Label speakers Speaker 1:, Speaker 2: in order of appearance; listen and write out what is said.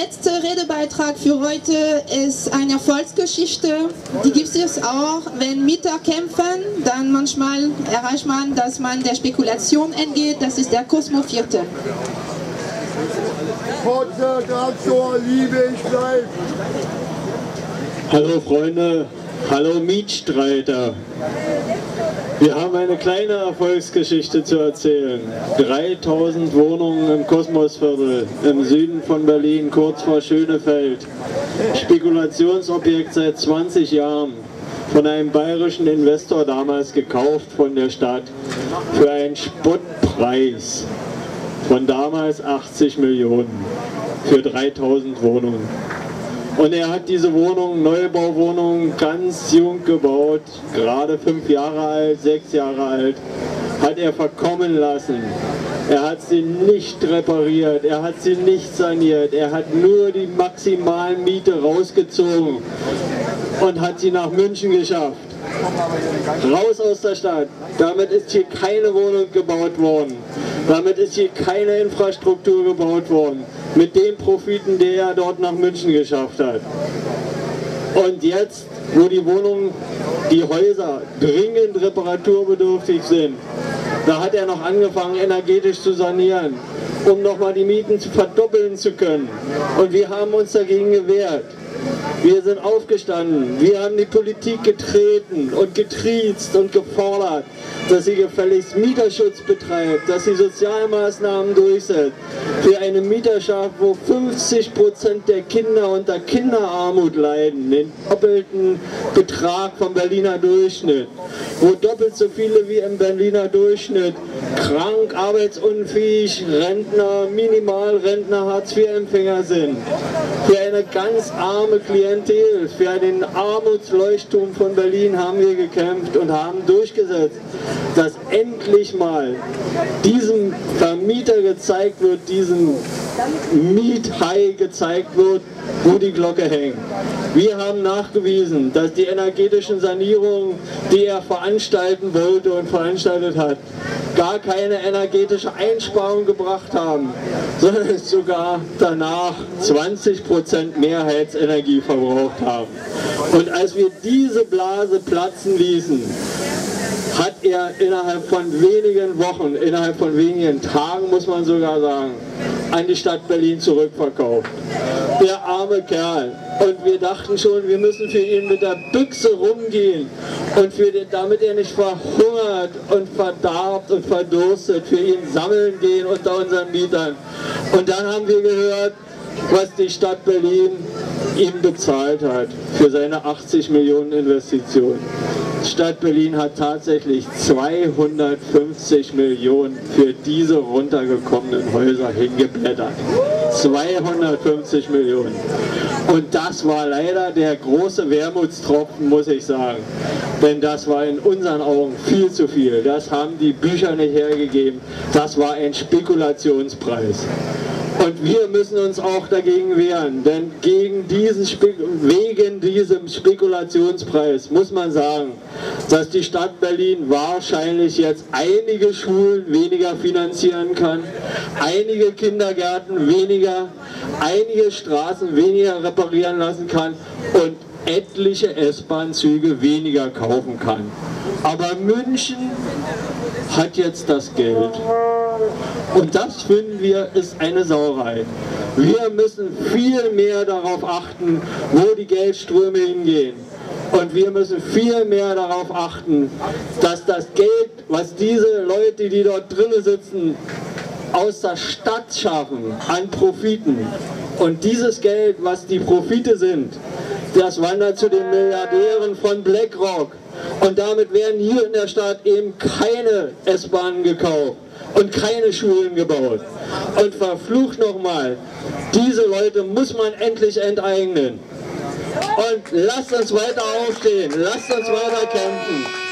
Speaker 1: letzte Redebeitrag für heute ist eine Erfolgsgeschichte. Die gibt es auch, wenn Mieter kämpfen, dann manchmal erreicht man, dass man der Spekulation entgeht. Das ist der Cosmo Vierte.
Speaker 2: Traktor, liebe ich bleibt.
Speaker 3: Hallo Freunde, hallo Mietstreiter. Wir haben eine kleine Erfolgsgeschichte zu erzählen. 3000 Wohnungen im Kosmosviertel im Süden von Berlin, kurz vor Schönefeld. Spekulationsobjekt seit 20 Jahren. Von einem bayerischen Investor damals gekauft von der Stadt. Für einen Spottpreis von damals 80 Millionen. Für 3000 Wohnungen. Und er hat diese Wohnung, Neubauwohnung, ganz jung gebaut, gerade 5 Jahre alt, 6 Jahre alt, hat er verkommen lassen. Er hat sie nicht repariert, er hat sie nicht saniert, er hat nur die maximalen Miete rausgezogen und hat sie nach München geschafft. Raus aus der Stadt. Damit ist hier keine Wohnung gebaut worden. Damit ist hier keine Infrastruktur gebaut worden. Mit den Profiten, die er dort nach München geschafft hat. Und jetzt, wo die Wohnungen, die Häuser dringend reparaturbedürftig sind, da hat er noch angefangen, energetisch zu sanieren, um nochmal die Mieten verdoppeln zu können. Und wir haben uns dagegen gewehrt. Wir sind aufgestanden, wir haben die Politik getreten und getriezt und gefordert, dass sie gefälligst Mieterschutz betreibt, dass sie Sozialmaßnahmen durchsetzt für eine Mieterschaft, wo 50% der Kinder unter Kinderarmut leiden, den doppelten Betrag vom Berliner Durchschnitt, wo doppelt so viele wie im Berliner Durchschnitt krank, arbeitsunfähig, Rentner, Minimalrentner, Hartz-IV-Empfänger sind, für eine ganz arme Klientel, für den Armutsleuchtturm von Berlin haben wir gekämpft und haben durchgesetzt, dass endlich mal diesem Vermieter gezeigt wird, diesem Miethai gezeigt wird, wo die Glocke hängt. Wir haben nachgewiesen, dass die energetischen Sanierungen, die er veranstalten wollte und veranstaltet hat, gar keine energetische Einsparung gebracht haben, sondern sogar danach 20% mehr Heizenergie verbraucht haben. Und als wir diese Blase platzen ließen, hat er innerhalb von wenigen Wochen, innerhalb von wenigen Tagen, muss man sogar sagen, an die Stadt Berlin zurückverkauft. Der arme Kerl. Und wir dachten schon, wir müssen für ihn mit der Büchse rumgehen und damit er nicht verhungert und verdarbt und verdurstet, für ihn sammeln gehen unter unseren Mietern. Und dann haben wir gehört, was die Stadt Berlin ihm bezahlt hat für seine 80 Millionen Investition. Die Stadt Berlin hat tatsächlich 250 Millionen für diese runtergekommenen Häuser hingeblättert. 250 Millionen. Und das war leider der große Wermutstropfen, muss ich sagen. Denn das war in unseren Augen viel zu viel. Das haben die Bücher nicht hergegeben. Das war ein Spekulationspreis. Und wir müssen uns auch dagegen wehren, denn wegen diesem Spekulationspreis muss man sagen, dass die Stadt Berlin wahrscheinlich jetzt einige Schulen weniger finanzieren kann, einige Kindergärten weniger, einige Straßen weniger reparieren lassen kann und etliche S-Bahn-Züge weniger kaufen kann. Aber München hat jetzt das Geld. Und das, finden wir, ist eine Sauerei. Wir müssen viel mehr darauf achten, wo die Geldströme hingehen. Und wir müssen viel mehr darauf achten, dass das Geld, was diese Leute, die dort drinnen sitzen, aus der Stadt schaffen, an Profiten. Und dieses Geld, was die Profite sind, das wandert zu den Milliardären von BlackRock. Und damit werden hier in der Stadt eben keine S-Bahnen gekauft und keine Schulen gebaut. Und verflucht nochmal, diese Leute muss man endlich enteignen. Und lasst uns weiter aufstehen, lasst uns weiter kämpfen.